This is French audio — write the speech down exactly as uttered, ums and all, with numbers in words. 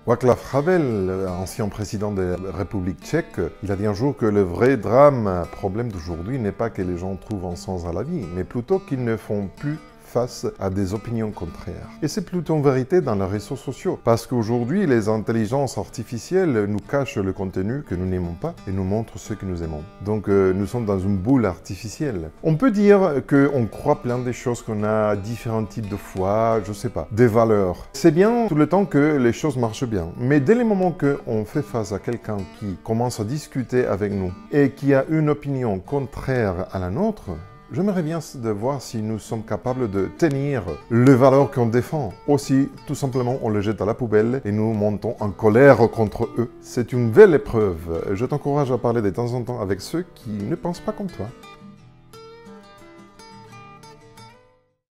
Václav Havel, ancien président de la République tchèque, il a dit un jour que le vrai drame, problème d'aujourd'hui, n'est pas que les gens trouvent un sens à la vie, mais plutôt qu'ils ne font plus face à des opinions contraires. Et c'est plutôt une vérité dans les réseaux sociaux, parce qu'aujourd'hui, les intelligences artificielles nous cachent le contenu que nous n'aimons pas et nous montrent ce que nous aimons. Donc euh, nous sommes dans une boule artificielle. On peut dire qu'on croit plein de choses, qu'on a différents types de foi, je sais pas, des valeurs. C'est bien tout le temps que les choses marchent bien, mais dès le moment qu'on fait face à quelqu'un qui commence à discuter avec nous et qui a une opinion contraire à la nôtre, j'aimerais bien de voir si nous sommes capables de tenir les valeurs qu'on défend. Aussi, tout simplement, on les jette à la poubelle et nous montons en colère contre eux. C'est une belle épreuve. Je t'encourage à parler de temps en temps avec ceux qui ne pensent pas comme toi.